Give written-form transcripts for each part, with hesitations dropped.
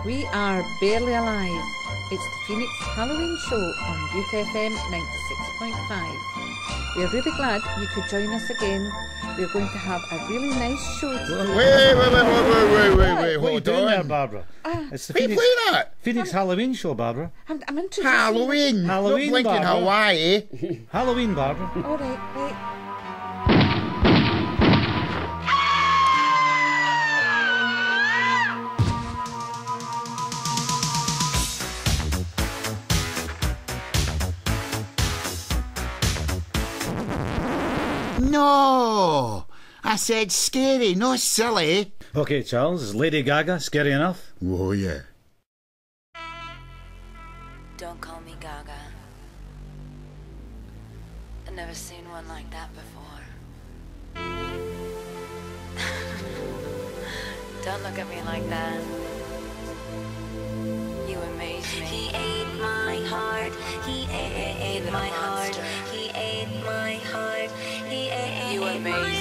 We are barely alive. It's the Phoenix Halloween show on Bute FM 96.5. We're really glad you could join us again. We're going to have a really nice show today. Wait, What are you hold doing on. there, Barbara? It's the Wait, Phoenix, play that. Phoenix Halloween show, Barbara. I'm introducing Halloween. Halloween, Not blinking Barbara. Hawaii. Halloween, Barbara. All right, right. No. I said scary, no silly. Okay, Charles, is Lady Gaga scary enough? Oh, yeah. Don't call me Gaga. I've never seen one like that before. Don't look at me like that. You amaze me. He ate my heart. He ate my heart. He ate my heart. He ate you amaze me.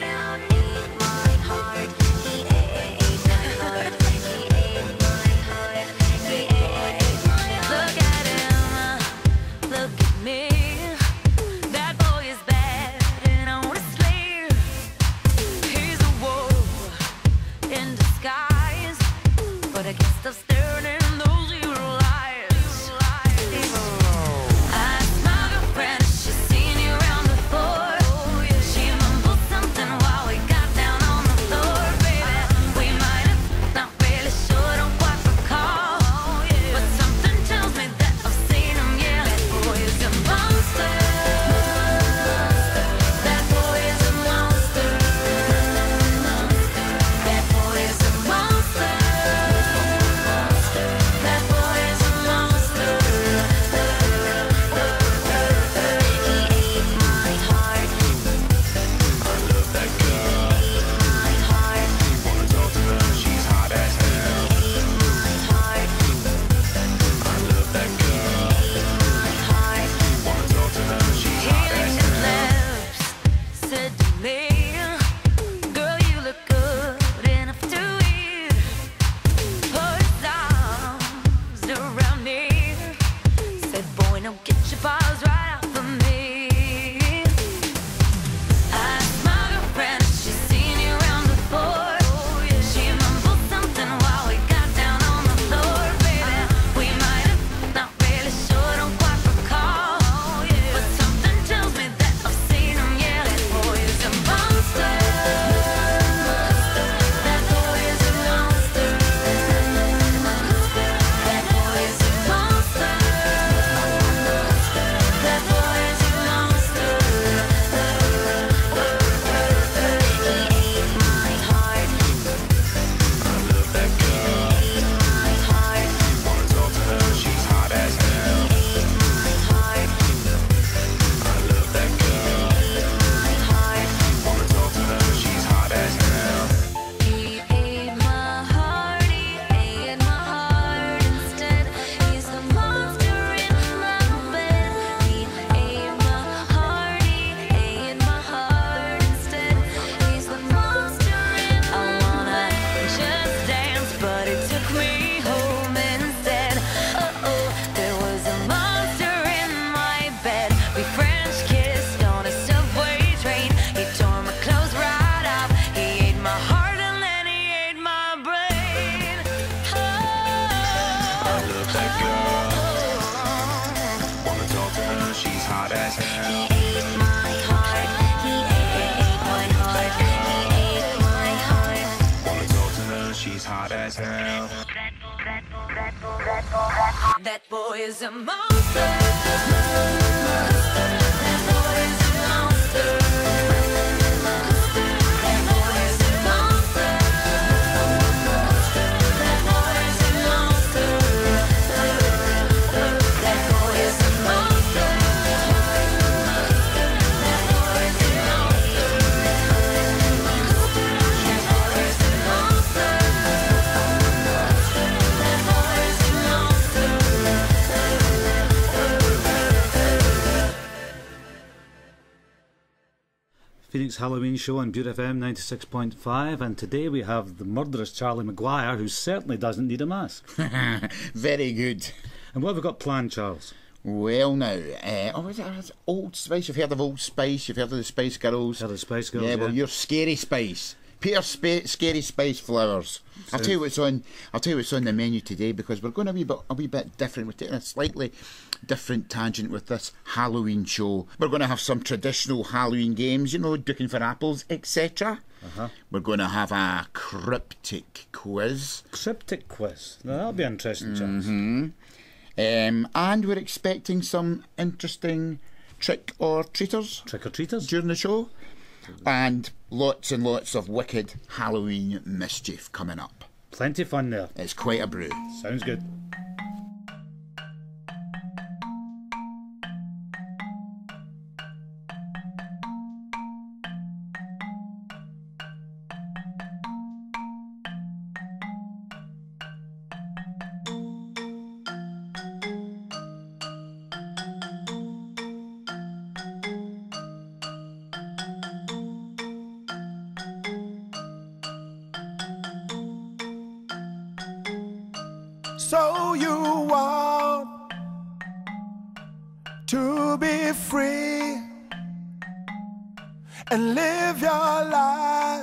That boy is a monster. That boy is a monster. That boy is a monster. That boy is a monster. That boy is a monster. That boy is a monster. That boy is a monster. That boy is a monster. Phoenix Halloween Show on Bute FM 96.5, and today we have the murderous Charlie Maguire, who certainly doesn't need a mask. Very good. And what have we got planned, Charles? Well, now, is it Old Spice? You've heard of Old Spice? You've heard of the Spice Girls? Heard of the Spice Girls, Yeah, well, you're Scary Spice. Peter Scary Spice Flowers. I'll tell you what's on the menu today, because we're going a wee bit different. We're taking a slightly different tangent with this Halloween show. We're going to have some traditional Halloween games, you know, ducking for apples, etc. We're going to have a cryptic quiz. Cryptic quiz. Now, that'll be interesting, Charles. And we're expecting some interesting trick-or-treaters Trick-or-treaters? during the show. And lots of wicked Halloween mischief coming up. Plenty of fun there. It's quite a brew. Sounds good. So you want to be free and live your life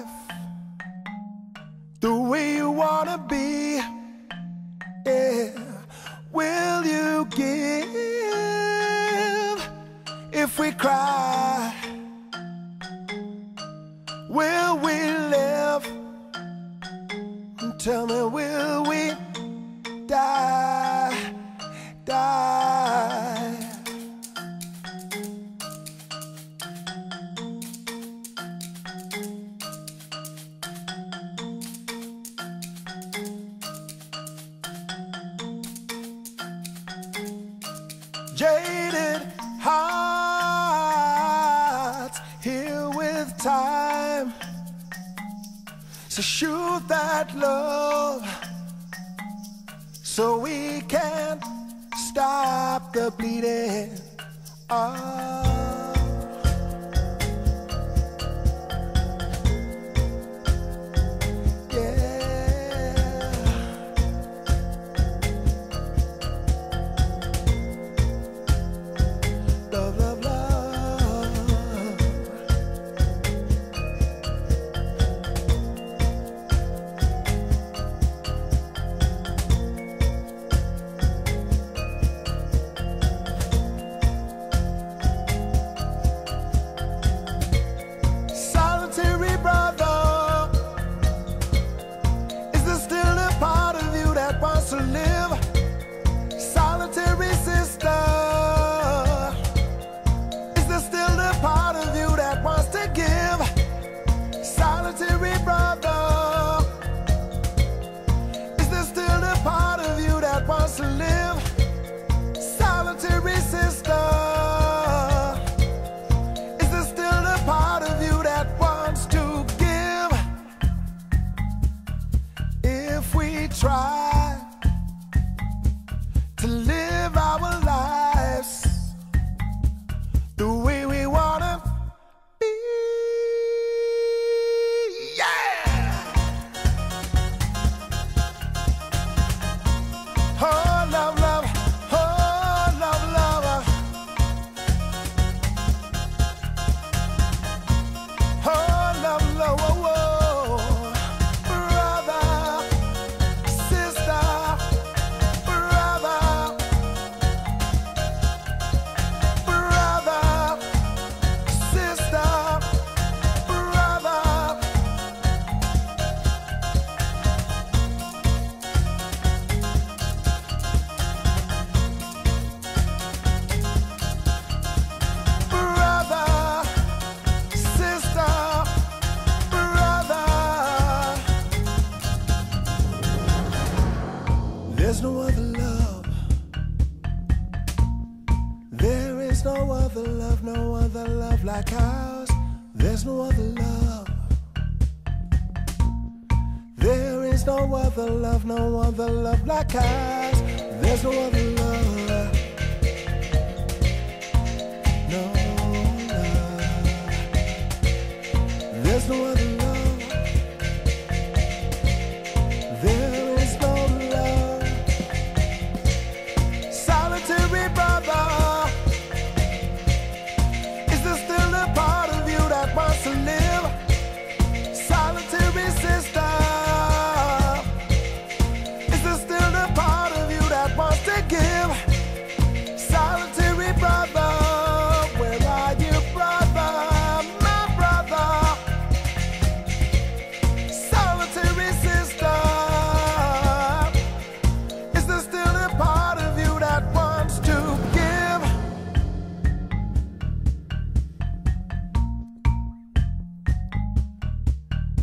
the way you want to be. Yeah. Will you give if we cry? Will we live? Tell me, will we die? Jaded hearts heal with time, so shoot that love so we can stop the bleeding. To live, solitary sister, is there still the part of you that wants to give? Solitary brother, is there still the part of you that wants to live? Solitary sister, is there still the part of you that wants to give? If we try to live our lives the way we wanna be, yeah! Oh, love, love, oh, love, love, oh, love, love, oh, oh. Brother, sister, there's no other love. There is no other love like ours. There's no other love. There is no other love like ours. There's no other love. No love.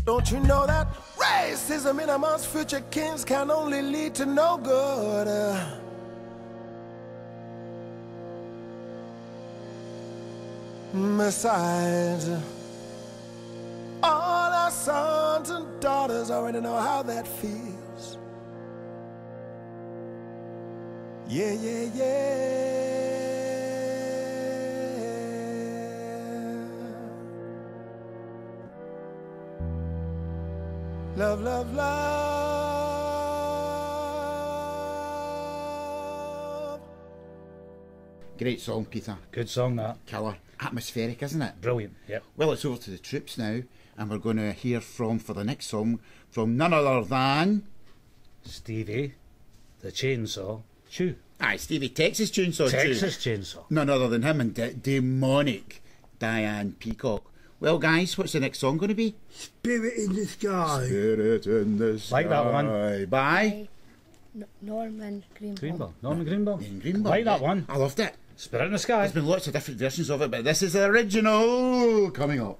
Don't you know that racism in amongst future kings can only lead to no good? Besides, all our sons and daughters already know how that feels. Yeah, yeah, yeah. Love, love, love. Great song, Peter. Good song, that. Killer. Atmospheric, isn't it? Brilliant, yep. Well, it's over to the troops now, and we're going to hear for the next song, from none other than... Stevie, the Chainsaw Chew. Aye, Stevie, Texas Chainsaw Chew. Texas Chainsaw. None other than him and demonic Diane Peacock. Well, guys, what's the next song going to be? Spirit in the Sky. Spirit in the Sky. Like that one. By? Norman Greenbaum. Norman Greenbaum. Ian Greenbaum. Like that one. I loved it. Spirit in the Sky. There's been lots of different versions of it, but this is the original coming up.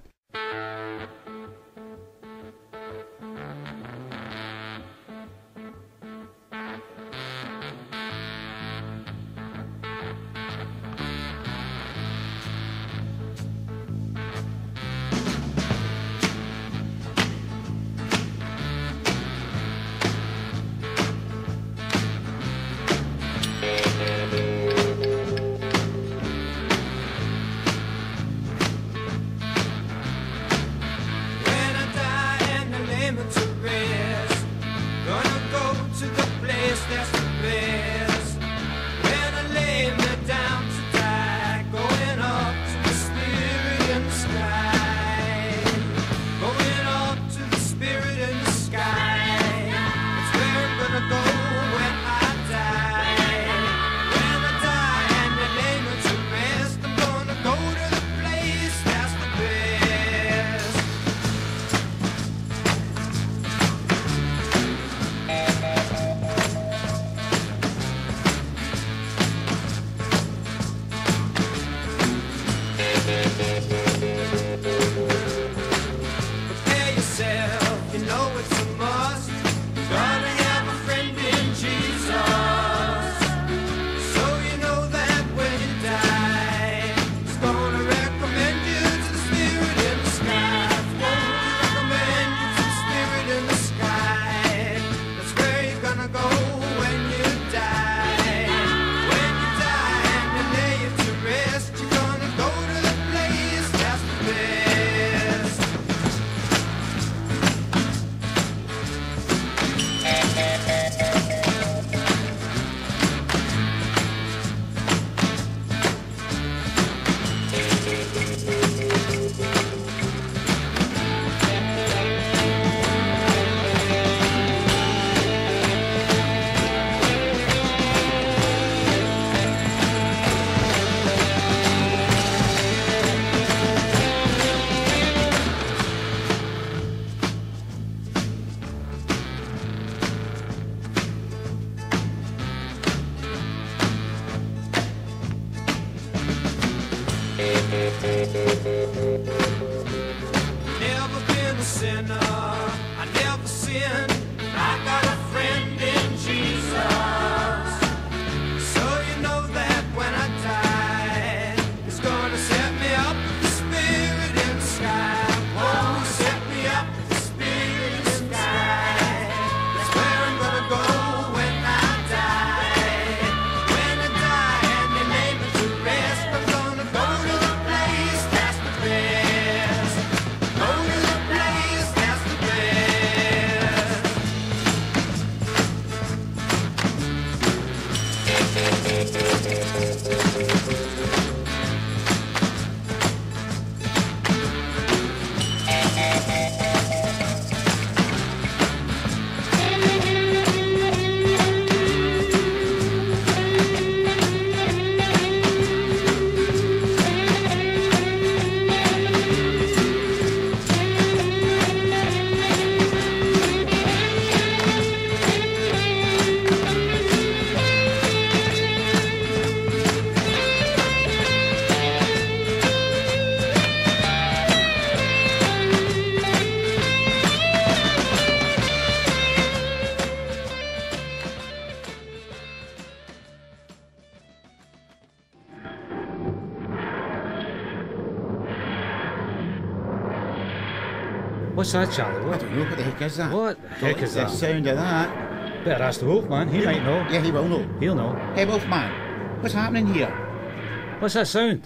Never been a sinner, I never sinned. I got a friend in Jesus. So you know that when I die, He's gonna set me up with the Spirit in the sky. Oh, set me up with the Spirit in the sky. That's where I'm gonna go when I die. When I die and they lay me to rest, I'm gonna go to the place that's the best. Go to the place that's the best. What's that, Charlie? I What? don't know, what the heck is that? What the heck is The that? sound of that. Better ask the Wolfman. He might know. Yeah, he will know. He'll know. Hey, Wolfman, what's happening here? What's that sound?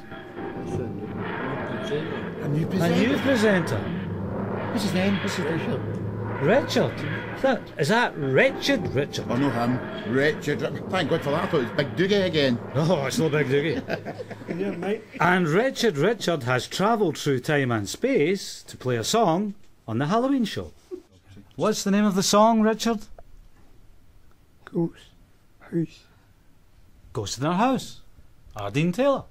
A new A presenter. new presenter. What's his name? Richard. Is that Richard? Richard. Oh, no, him. Richard. Thank God for that. I thought it was Big Doogie again. Oh, it's no big doogie. Yeah, mate. And Richard has travelled through time and space to play a song on the Halloween show. What's the name of the song, Richard? Ghost house. Ghost in Our House. Ardeen Taylor.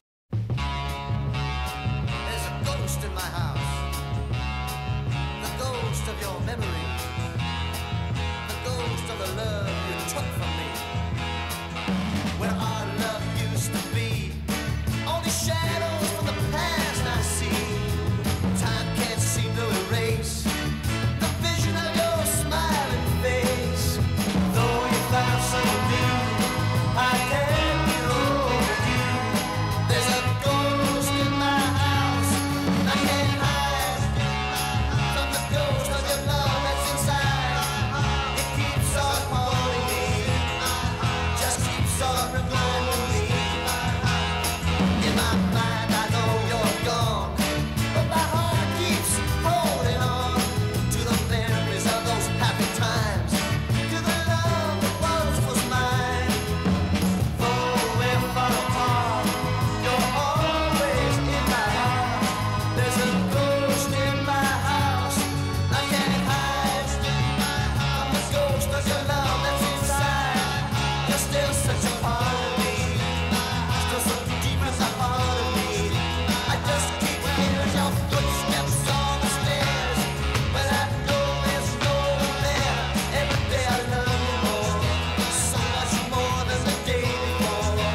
There's a ghost in my house. The ghost of your memory. The ghost of the love you took from me. Where our love used to be. Only shadows from the past I see. Time can't seem to erase the vision of your smiling face. Though you found some new, I can't get over you. There's a ghost in my house. I can't hide from the ghost of your love that's inside. It keeps on haunting me, just keeps on reminding me. In my mind I know you're gone, but my heart keeps holding on to the memories of those happy times, to the love that once was mine. Though we're far apart, you're always in my heart. There's a ghost in my house. I can't hide from the ghost of your love that's inside. You're still such a part of me, still so deep in the heart of me. I just keep hearing your footsteps on the stairs, but I know there's no one there. Every day I love you more, so much more than the day before.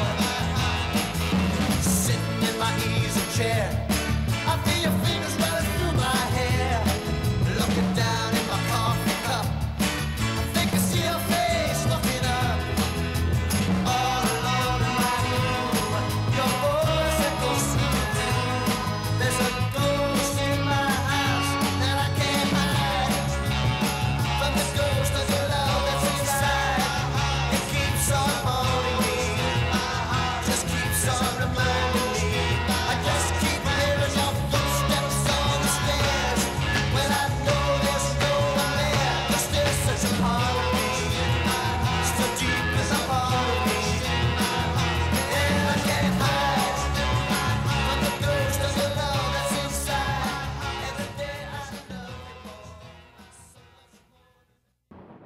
Sitting in my easy chair, I feel your fingers running through my hair. Looking down in my coffee cup, I think I see your face looking up. All alone in my room, your voice echoes through the room. There's a ghost in my house that I can't hide from the ghost of your love that's inside. It keeps on haunting me, just keeps on reminding me. I just keep hearing your footsteps on the stairs. When I know there's no one there, you're still such a part of me, still deep as a part of me. And I can't hide from the ghost of your love that's inside. Every day I love you more, so much more.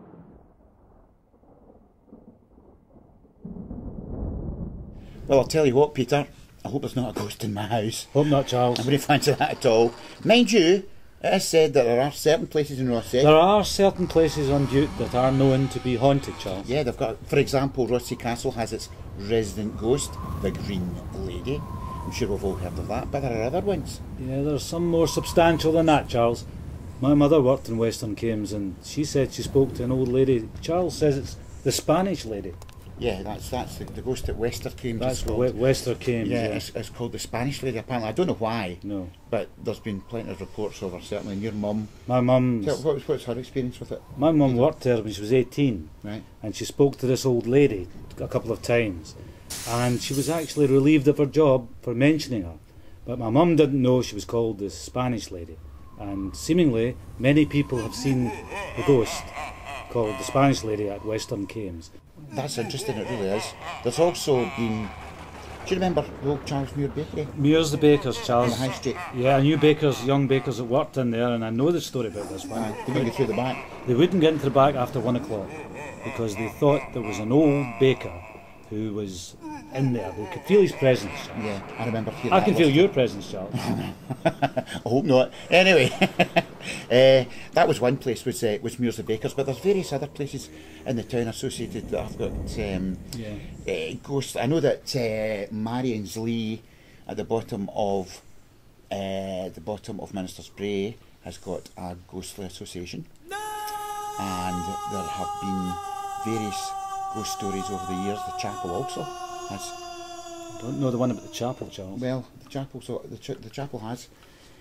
Well, I'll tell you what, Peter. I hope there's not a ghost in my house. Hope not, Charles. I wouldn't fancy that at all. Mind you, it is said that there are certain places in Rossi. There are certain places on Bute that are known to be haunted, Charles. Yeah, they've got, for example, Rossi Castle has its resident ghost, the Green Lady. I'm sure we've all heard of that, but there are other ones. Yeah, there's some more substantial than that, Charles. My mother worked in Western Cames and she said she spoke to an old lady. Charles says it's the Spanish lady. Yeah, that's the ghost at Wester Cames. That's is called. Western Cames, Yeah, yeah. it's called the Spanish Lady. Apparently, I don't know why. No. But there's been plenty of reports of her. Certainly, and your mum. My mum's... What's her experience with it? My mum worked there when she was 18. Right. And she spoke to this old lady a couple of times. And she was actually relieved of her job for mentioning her. But my mum didn't know she was called the Spanish lady. And seemingly, many people have seen the ghost called the Spanish lady at Western Cames. That's interesting, it really is. There's also been... Do you remember the old Charles Muir Bakery? Muir's the bakers, Charles. On the High Street? Yeah, I knew bakers, young bakers that worked in there, and I know the story about this one. They wouldn't get through the back. They wouldn't get into the back after 1 o'clock because they thought there was an old baker who was in there. They could feel his presence, Charles. Yeah, I remember hearing I that can feel last your presence, Charles. I hope not. Anyway, that was one place, was Muir's the Bakers, but there's various other places in the town associated that have got ghosts. I know that Marion's Lee at the bottom of Minister's Brae has got a ghostly association, and there have been various ghost stories over the years. The chapel also has. I don't know the one about the chapel, Charles. Well, the chapel, the chapel has.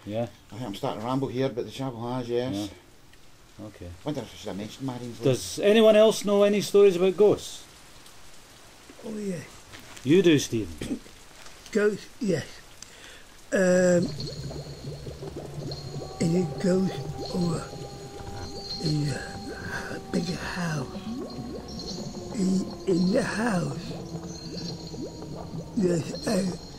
Yeah. I think I'm starting to ramble here, but the chapel has, yes. Yeah. Okay. Wonder if I should have mentioned Marion's. Does anyone else know any stories about ghosts? Oh, yes. You do, Stephen. Ghost, yes. In a ghost or in a bigger house. In the house, there's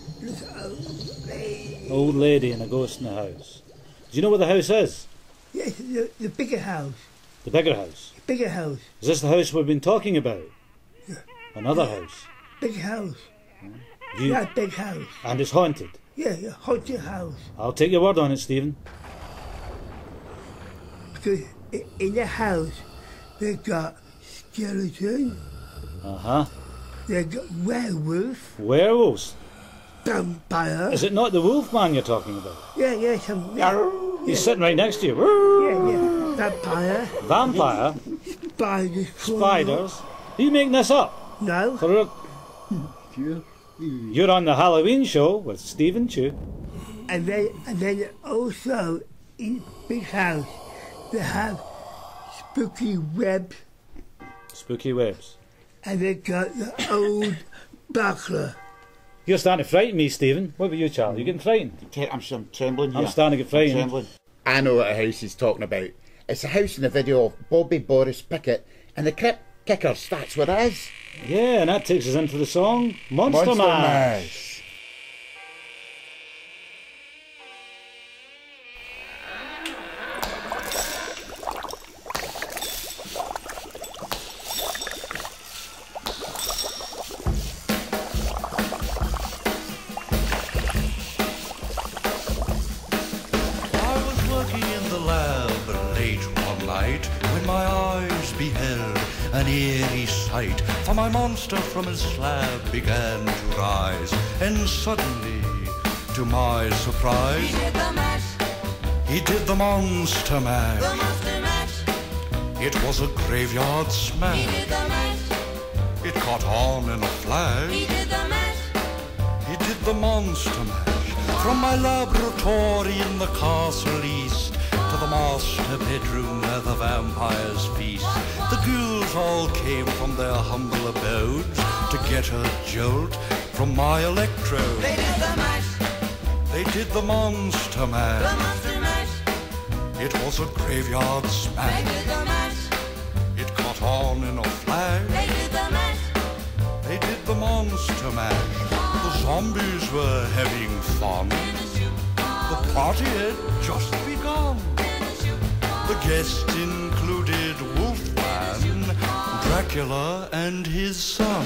Old lady and a ghost in the house. Do you know where the house is? yes, the bigger house. The bigger house. The bigger house. Is this the house we've been talking about? Yeah. Another house. Big house. You, That big house. and it's haunted. Yeah, a haunted house. I'll take your word on it, Stephen. Because in the house, they got skeleton, Uh-huh. they got werewolf, Werewolves. vampire. Is it not the wolf man you're talking about? Yeah, some. Yeah, He's sitting right next to you. yeah. Vampire, Vampire. spiders, Spiders. Are you making this up? No, You're on the Halloween show with Stephen Chew. and then also in big house, they have spooky webs, Spooky webs. and they got the old buckler. You're starting to frighten me, Stephen. What about you, Charlie? You getting frightened? I'm trembling here. I'm starting to get frightened. Trembling. I know what a house he's talking about. It's a house in the video of Bobby Boris Pickett and the Crypt Kickers. That's what it is. Yeah, and that takes us into the song Monster Mash. I was working in the lab late one night when my eyes beheld an eerie sight. For my monster from his slab began to rise, and suddenly, to my surprise, He did the mash, he did the monster mash. the monster mash. It was a graveyard He smash. did the mash, It caught on in a he flash. did the mash. He did the monster mash. From my laboratory in the castle east to the master bedroom where the vampires feast. The ghouls all came from their humble abodes to get a jolt from my electrode. They did the mash, They did the monster the mash. monster mash. It was a graveyard They smash. did the mash, It caught on in a flash. they did the mash. They did the monster mash. The zombies were having fun. The party had just begun. The guests included Wolfman, Dracula, and his son.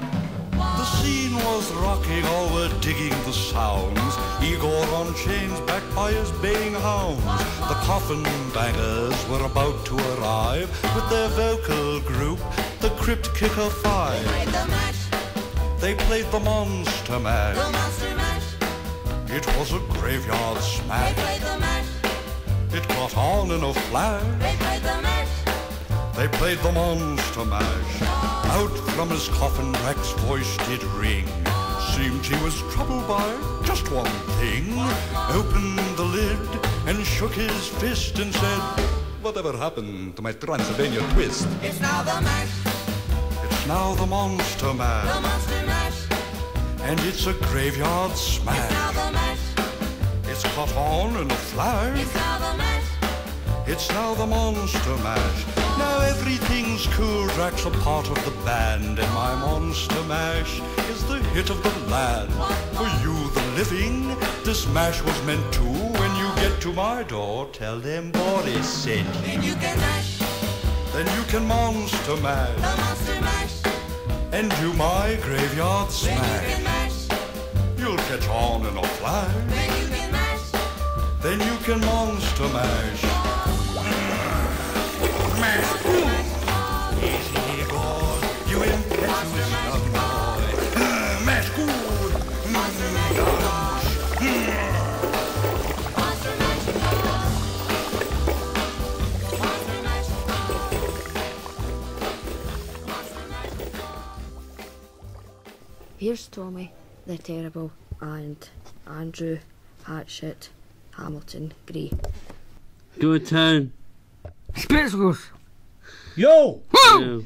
The scene was rocking, all were digging the sounds. Igor on chains, backed by his baying hounds. The coffin bangers were about to arrive with their vocal group, the Crypt Kicker Five. Played the mash, They played the monster mash. the monster mash. It was a graveyard They smash. played the mash, It caught on in a flash. they played the mash. They played the monster mash. Out from his coffin, Drac's voice did ring. Seemed he was troubled by just one thing. Opened the lid and shook his fist and said, "Whatever happened to my Transylvania twist?" It's now the mash, It's now the monster the mash. monster mash. And it's a graveyard It's now smash. the mash, It's caught on in a flash. it's now the mash. It's now the monster mash. Now everything's cool. Drac's a part of the band, and my monster mash is the hit of the land. For you, the living, this mash was meant to. When you get to my door, tell them Boris sent you. Then you can mash, Then you can monster mash the monster mash. and do my graveyard Then you smash. can mash, You'll catch on in a flash. then you can mash. Then you can monster mash. Mash. Easy, God, you impetuous young boy. Mash good. Monster mash, monster mash. Here's Tommy the Terrible and Andrew Hatchet Hamilton, Grey. Go town. Spitzels. Yo! Yo.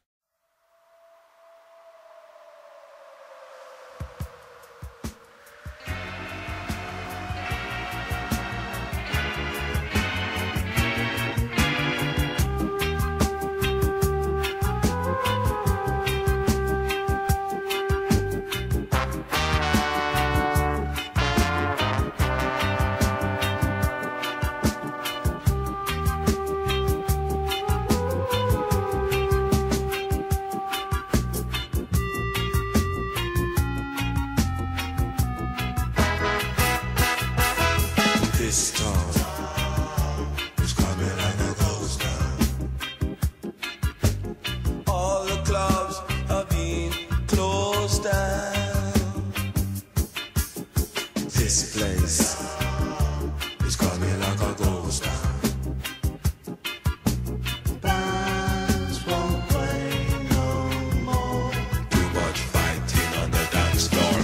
This town is coming like a ghost town. All the clubs have been closed down. This place is coming like a ghost town. Bands won't play no more. Too much fighting on the dance floor.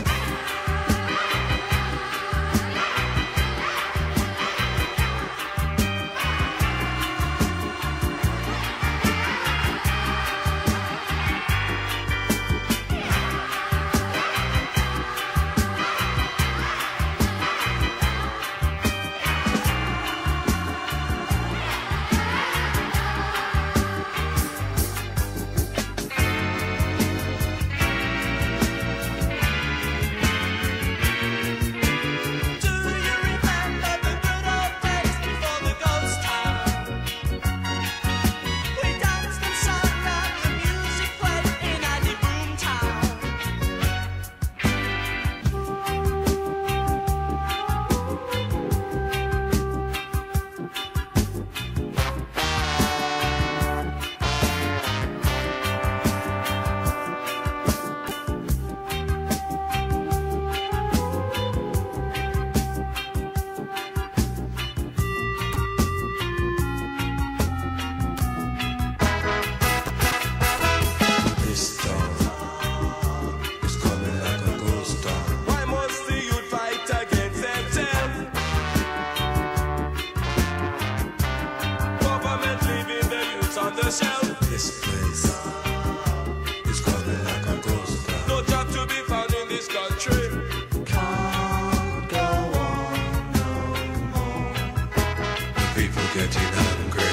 This place is coming like a ghost town. No job to be found in this country. Can't go on no more. The people getting hungry.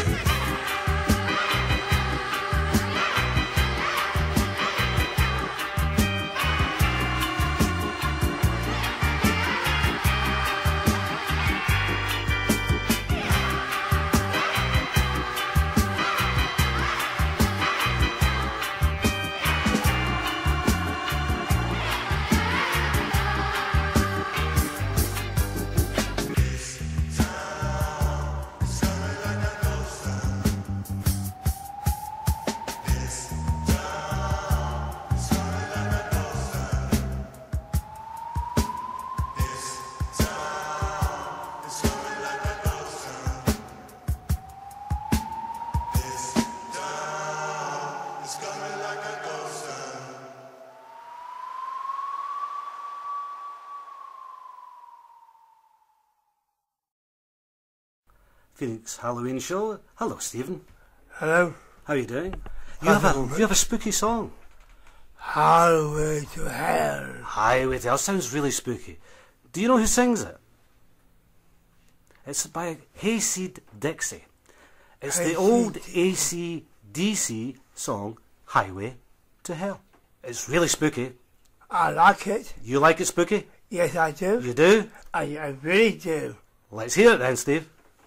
Phoenix Halloween show. Hello, Stephen. Hello. How are you doing? You have a spooky song. Highway to Hell. Highway to Hell sounds really spooky. Do you know who sings it? It's by Hayseed Dixie. It's the old AC/DC song Highway to Hell. It's really spooky. I like it. You like it spooky? Yes, I do. You do? I really do. Let's hear it then, Steve.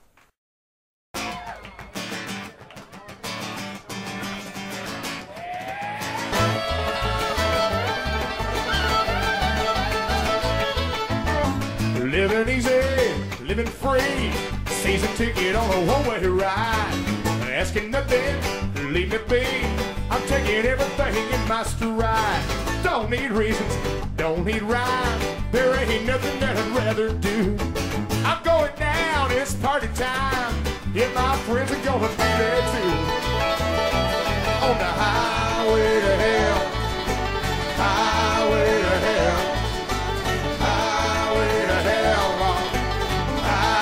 Living easy, living free, season ticket on a one-way ride. Asking nothing, leave me be. I'm taking everything in my stride. Don't need reasons, don't need rhyme. There ain't nothing that I'd rather do. I'm going down, it's party time. Yeah, my friends are gonna be there too. On the highway to hell, highway to hell. Highway to hell,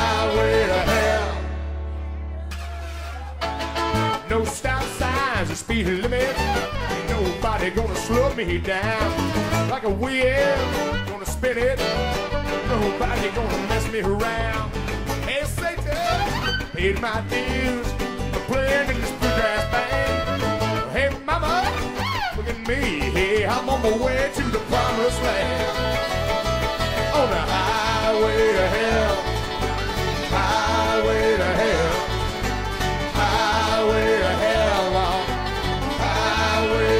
speed limit. Ain't nobody gonna slow me down. Like a wheel, gonna spin it. Nobody gonna mess me around. Hey, Satan, paid my dues for playing in this bluegrass band. Hey, mama, look at me. Hey, I'm on my way to the promised land. On the highway to hell. Highway to hell. Highway to hell, Lord. Highway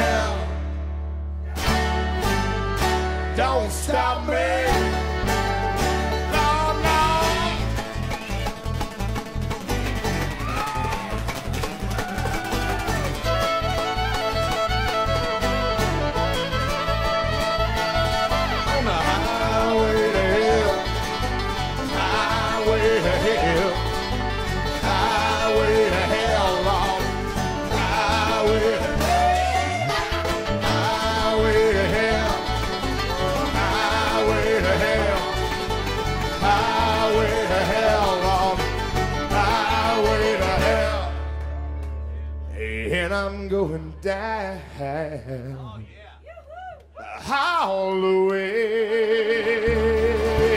to hell. Don't stop me. And I'm going down all the way.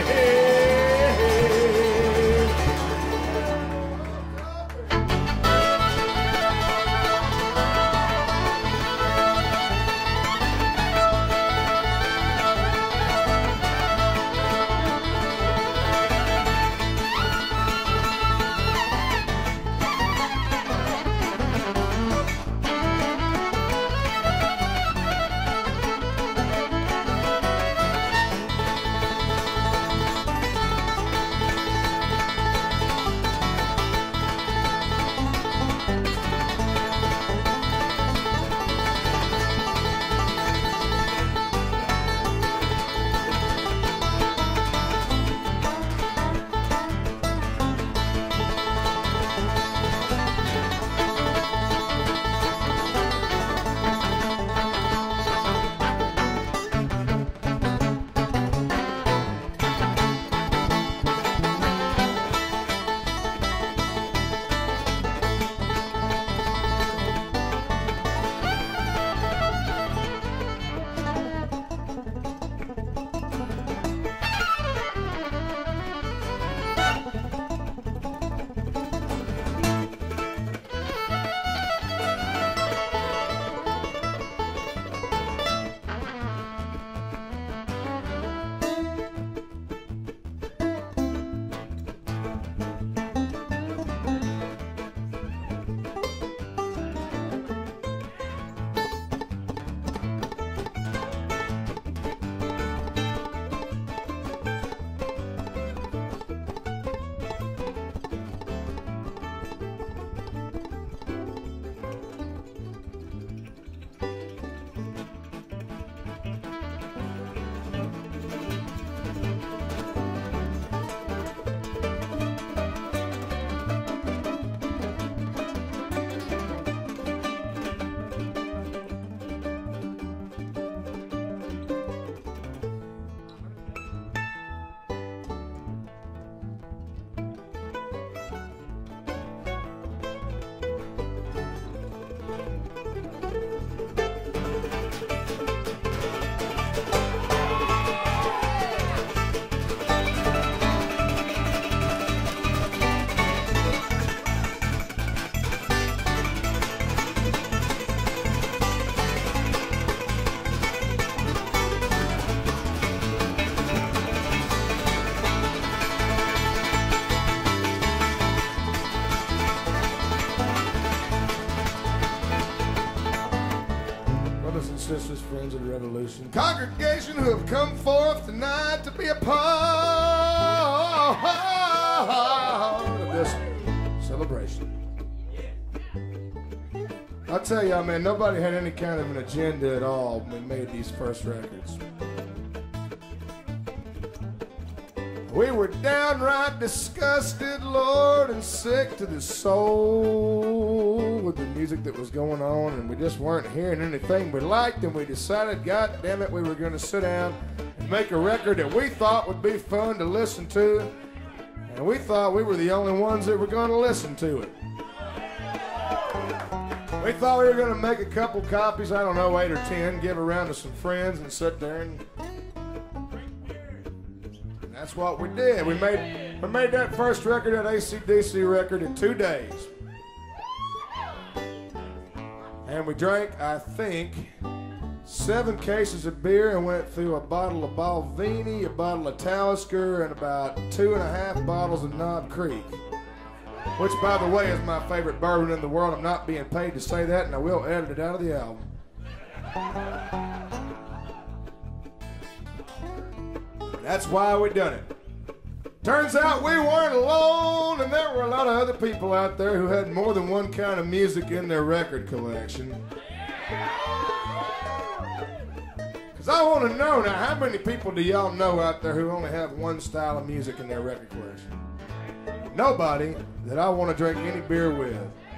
Sisters, friends of the revolution, congregation who have come forth tonight to be a part of this celebration. I'll tell y'all, man, nobody had any kind of an agenda at all when we made these first records. We were downright disgusted, Lord, and sick to the soul with the music that was going on, and we just weren't hearing anything we liked, and we decided, God damn it, we were going to sit down and make a record that we thought would be fun to listen to, and we thought we were the only ones that were going to listen to it. We thought we were going to make a couple copies, I don't know, 8 or 10, give around to some friends and sit there and that's what we did. We made that first record, that AC/DC record, in 2 days. And we drank, I think, 7 cases of beer and went through a bottle of Balvenie, a bottle of Talisker, and about 2.5 bottles of Knob Creek. Which, by the way, is my favorite bourbon in the world. I'm not being paid to say that, and I will edit it out of the album. That's why we done it. Turns out we weren't alone, and there were a lot of other people out there who had more than one kind of music in their record collection. Because I want to know now, how many people do y'all know out there who only have one style of music in their record collection? Nobody that I want to drink any beer with.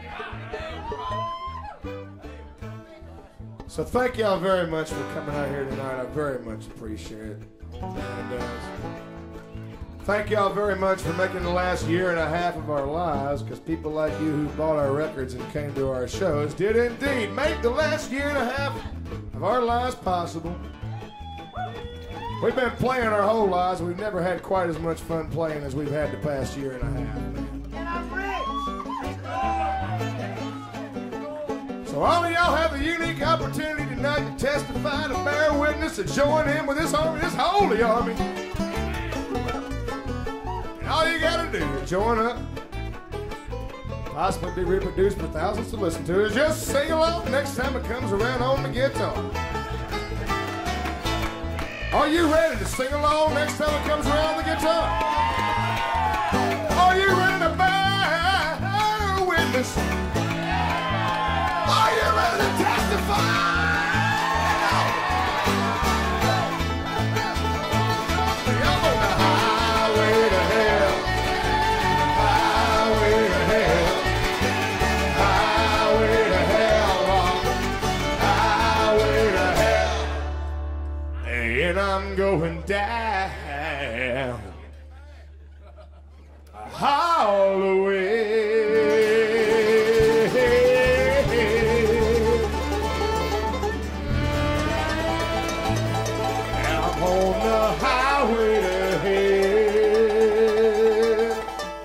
So thank y'all very much for coming out here tonight. I very much appreciate it. And thank y'all very much for making the last 1.5 years of our lives, because people like you who bought our records and came to our shows did indeed make the last 1.5 years of our lives possible. We've been playing our whole lives. We've never had quite as much fun playing as we've had the past 1.5 years. So all of y'all have a unique opportunity tonight to testify, to bear witness, to join in with this army, this holy army. And all you gotta do is join up, possibly be reproduced for thousands to listen to, is just sing along next time it comes around on the guitar. Are you ready to sing along next time it comes around the guitar? Are you ready to bear witness? Are you ready to testify? I'm on the highway to hell, highway to hell, highway to hell, highway to hell. And I'm going down all the way. I'm on the highway to hell.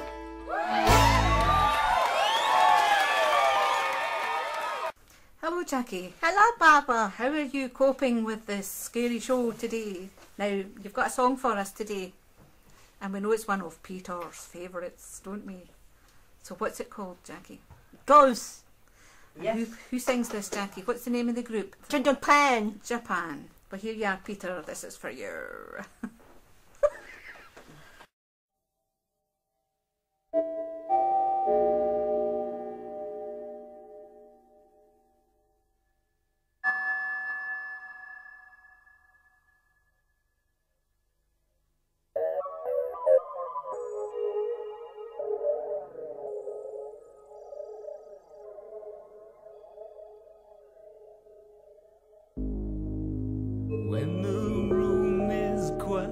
Hello, Jackie. Hello, Barbara. How are you coping with this scary show today? Now, you've got a song for us today, and we know it's one of Peter's favourites, don't we? So what's it called, Jackie? Ghost. Yes. Who sings this, Jackie? What's the name of the group? Japan. Japan. Well, here you are, Peter. This is for you. When the room is quiet,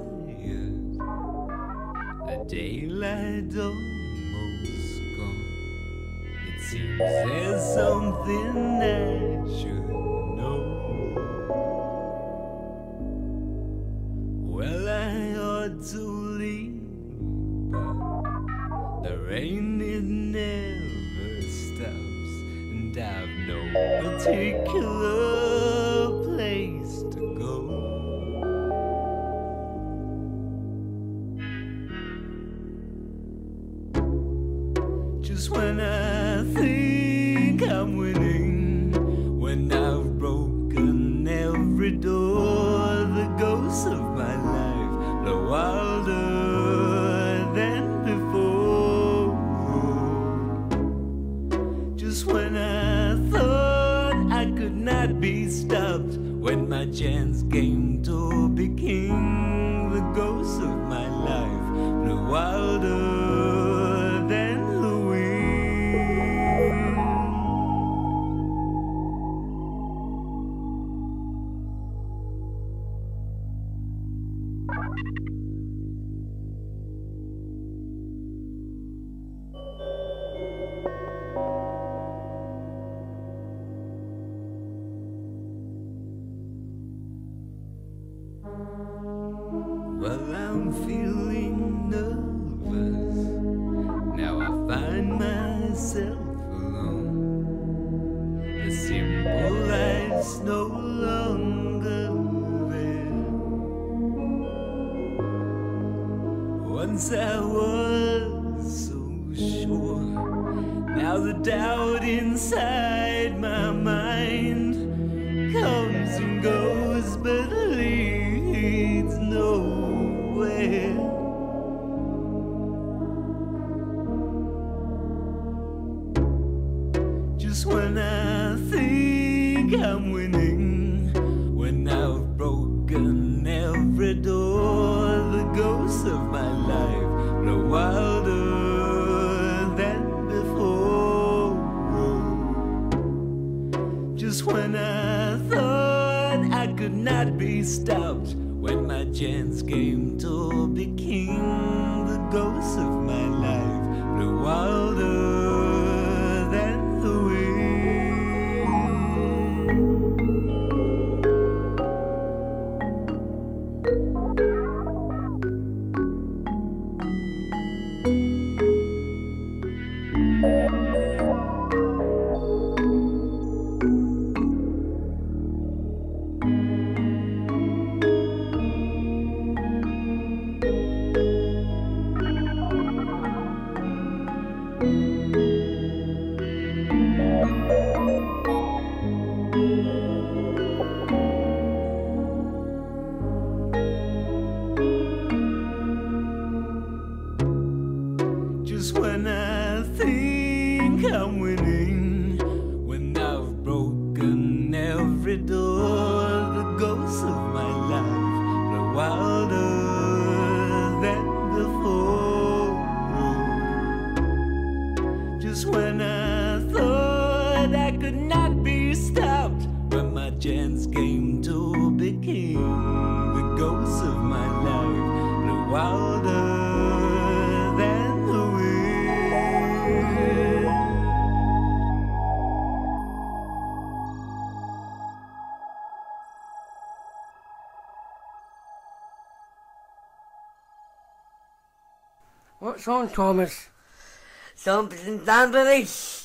the daylight almost gone, it seems there's something I should know. Well, I ought to leave, but the rain, it never stops, and I've no particular place to go. Just when I think I'm winning, when I've broken every door, the ghosts of my life blow wilder than before. Just when I thought I could not be stopped, when my chance came to be king, the ghosts of my life blew wilder than the wind. feeling nervous. Now I find myself alone. The simple life's no longer there. Once I was so sure. Now the doubt inside my mind comes and goes, but leads nowhere. Just when I think I'm winning, when I've broken every door, the ghosts of my life blow wilder than before. Just when I thought I could not be stopped, when my chance came to be king, the ghosts of my life blew wilder than the wind. Just when I think I'm winning, when I've broken every door, the ghosts of my life blow wilder than before. Just when I thought I could not be stopped, when my chance came to be king, the ghosts of my life blew wilder than the wind. What's on, Thomas? Something dangerous.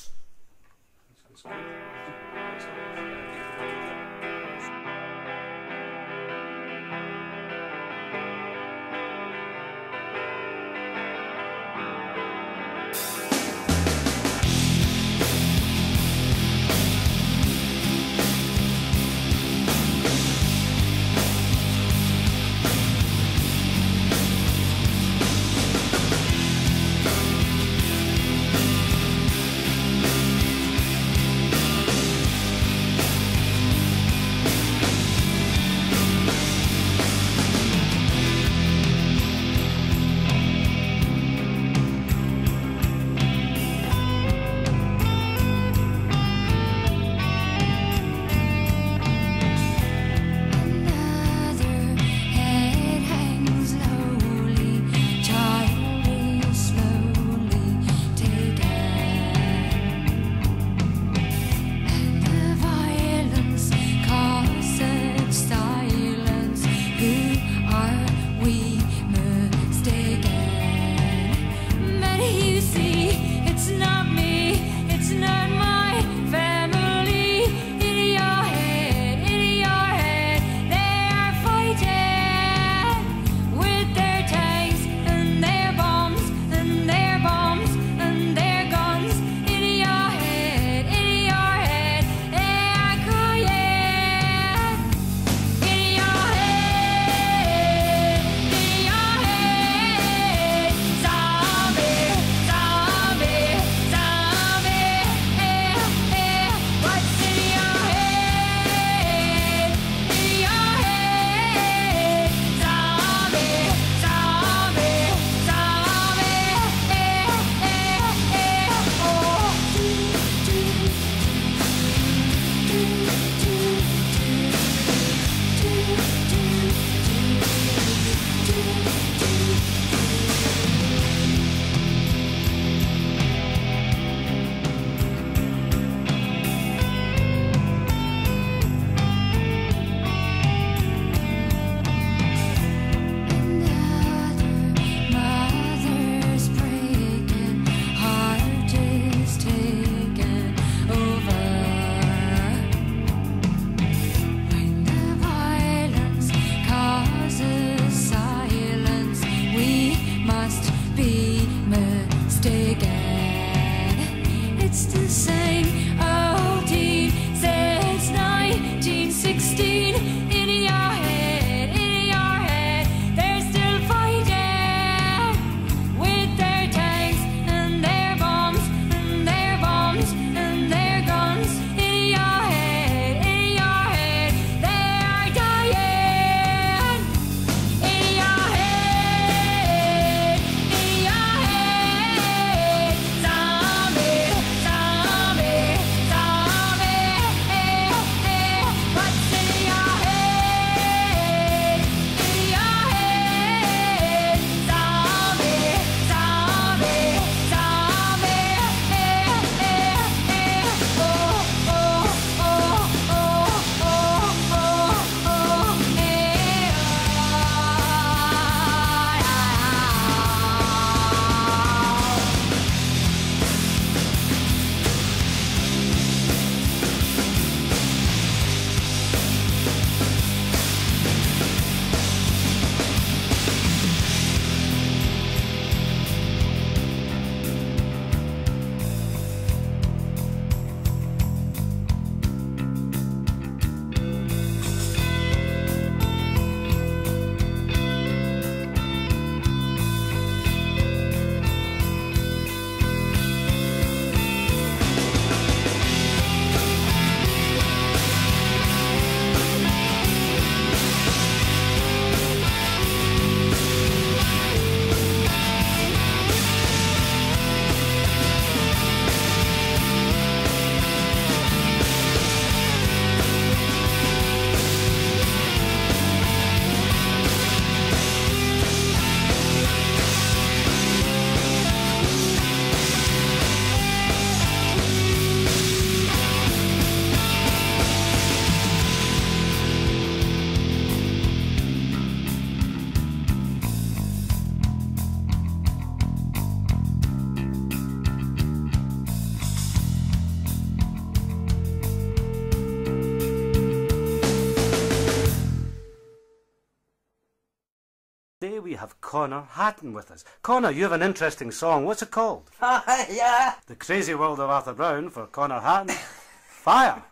we have Connor Hatton with us. Connor, you have an interesting song. What's it called? Fire! The Crazy World of Arthur Brown for Connor Hatton. Fire!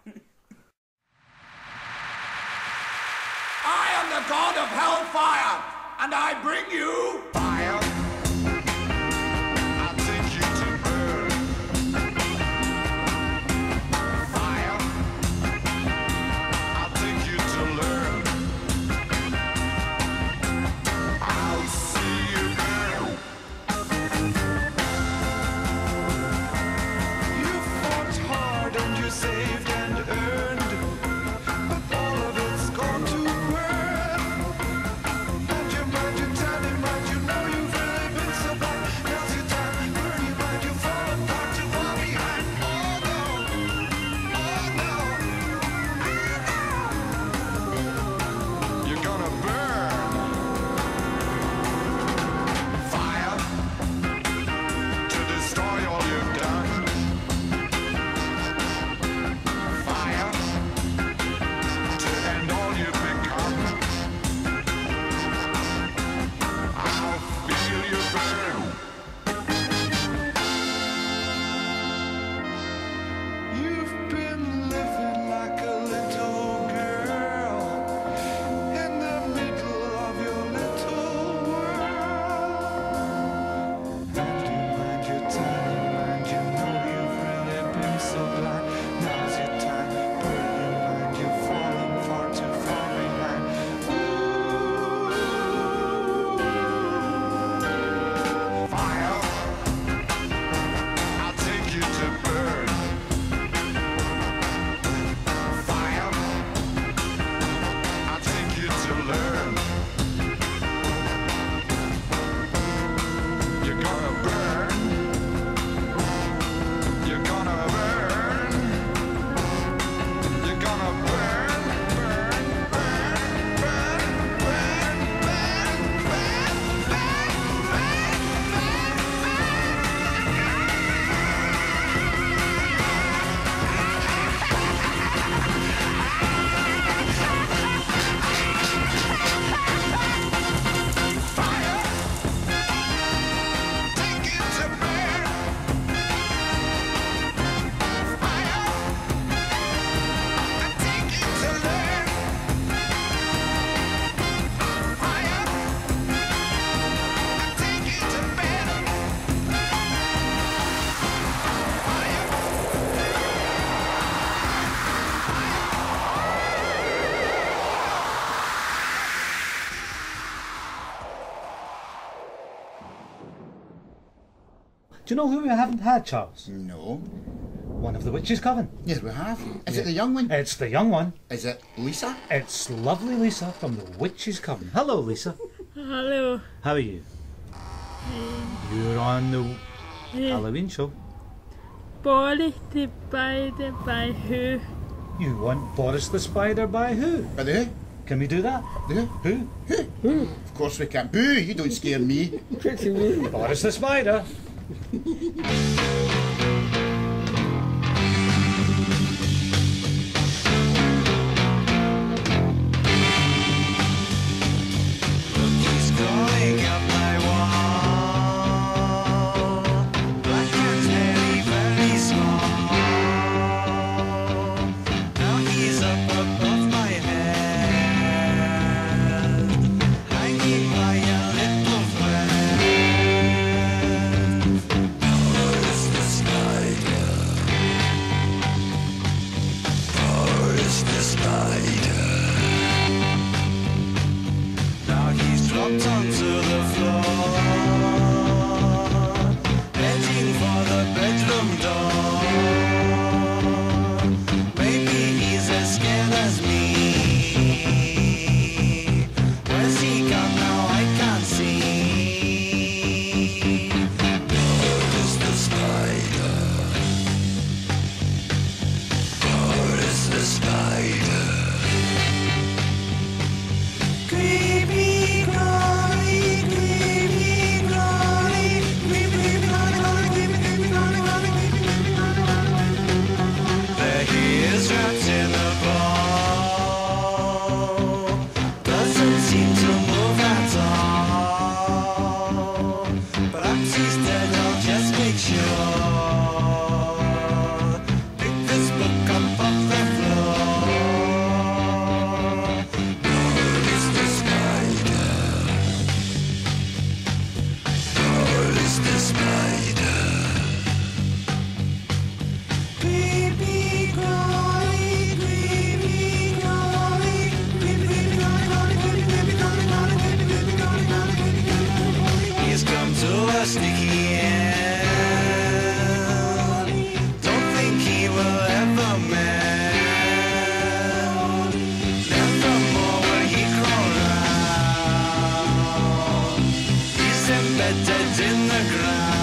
I am the god of hellfire, and I bring you fire. I'll take you to burn. Fire. I'll take you to learn. I'll see you burn. You fought hard and you saved and earned, but all of it's gone to burn. And your mind, you tell me mind, you know you've really been so blind. Now's your time, burn your mind, you fall apart, you fall behind. Oh no, you're gonna burn. Fire to destroy all you've done. Fire to end all you've become. I'll feel you burn. You've been living like a little girl in the middle of your little world. And you mind your tiny mind, you know you've really been so blind. Now's your time, burn your mind, you've fallen far too far behind. Fire, I'll take you to burn. Fire, I'll take you to learn. You're gonna burn. You're gonna burn. You're gonna burn, burn, burn, burn, burn, burn, burn, Fire, take it to burn. Fire, I take it to learn. Fire, I take it to burn. Do you know who we haven't had, Charles? No. One of the witches' coven. Yes, we have. Is it the young one? It's the young one. Is it Lisa? It's lovely Lisa from the witches' coven. Hello, Lisa. Hello. How are you? You're on the Halloween show. Boris the Spider by who? You want Boris the Spider by who? By the who? Can we do that? The who? Who? Of course we can. Boo! You don't scare me. Boris the Spider. He's crawling up my wall, black and very, very small. Now he's up above my head, hanging by a little thread. Now is the Perhaps he's dead, I'll just make sure. Pick this book up off the floor. God is the spider. God is the spider. Creepy, crawly, creepy, crawly, creepy, crawly, creepy, crawly, creepy, crawly, creepy, crawly. He's come to a sticky end. Don't think he will ever mend. Nevermore will he crawl round. He's embedded in the ground.